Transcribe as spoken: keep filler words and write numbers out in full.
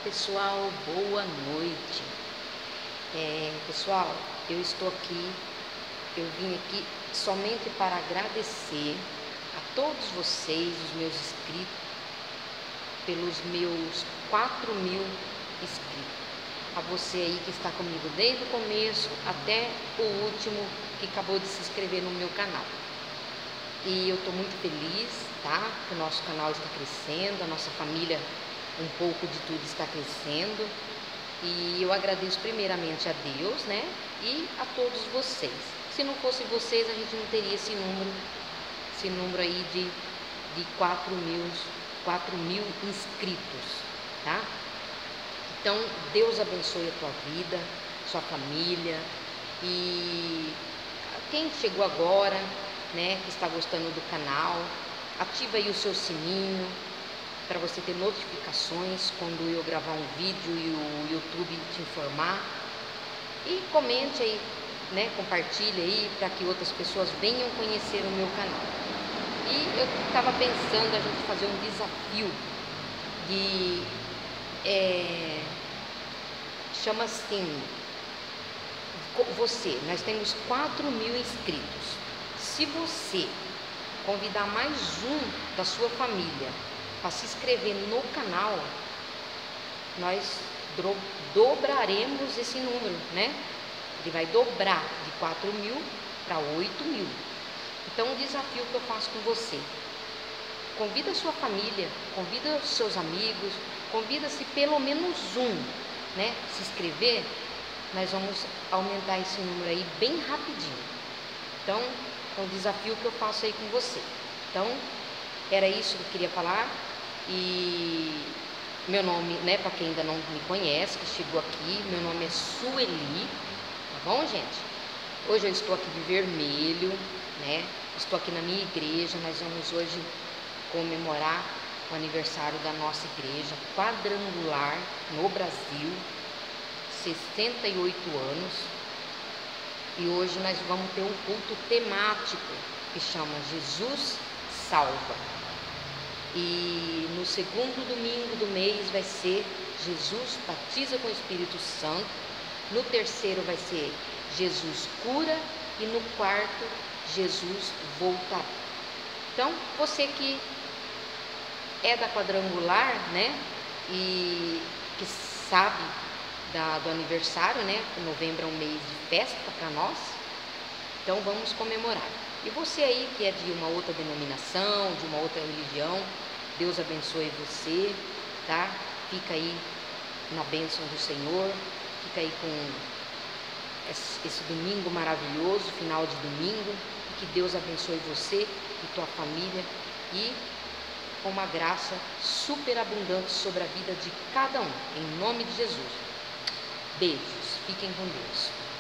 Pessoal, boa noite. É, pessoal, eu estou aqui, eu vim aqui somente para agradecer a todos vocês, os meus inscritos, pelos meus quatro mil inscritos. A você aí que está comigo desde o começo até o último que acabou de se inscrever no meu canal. E eu estou muito feliz, tá? Que o nosso canal está crescendo, a nossa família, um pouco de tudo está crescendo. E eu agradeço primeiramente a Deus, né? E a todos vocês. Se não fosse vocês, a gente não teria esse número, esse número aí de, de quatro mil inscritos, tá? Então, Deus abençoe a tua vida, sua família. E quem chegou agora, né, que está gostando do canal, ativa aí o seu sininho para você ter notificações quando eu gravar um vídeo e o YouTube te informar. E comente aí, né, compartilhe aí para que outras pessoas venham conhecer o meu canal. E eu estava pensando a gente fazer um desafio de é, chama assim, você, nós temos quatro mil inscritos. Se você convidar mais um da sua família para se inscrever no canal, nós dobraremos esse número, né? Ele vai dobrar de quatro mil para oito mil. Então, o desafio que eu faço com você: convida a sua família, convida os seus amigos, convida-se pelo menos um, né? Se inscrever, nós vamos aumentar esse número aí bem rapidinho. Então, é um desafio que eu faço aí com você. Então, era isso que eu queria falar. E meu nome, né, para quem ainda não me conhece, que chegou aqui, meu nome é Sueli, tá bom, gente? Hoje eu estou aqui de vermelho, né? Estou aqui na minha igreja. Nós vamos hoje comemorar o aniversário da nossa igreja quadrangular no Brasil, sessenta e oito anos. E hoje nós vamos ter um culto temático que chama Jesus Salva. E no segundo domingo do mês vai ser Jesus Batiza com o Espírito Santo. No terceiro vai ser Jesus Cura. E no quarto, Jesus Voltará. Então, você que é da quadrangular, né? E que sabe Da, do aniversário, né? Novembro é um mês de festa para nós, então vamos comemorar. E você aí que é de uma outra denominação, de uma outra religião, Deus abençoe você, tá? Fica aí na bênção do Senhor, fica aí com esse, esse domingo maravilhoso, final de domingo, e que Deus abençoe você e tua família, e com uma graça super abundante sobre a vida de cada um, em nome de Jesus. Beijos, fiquem com Deus.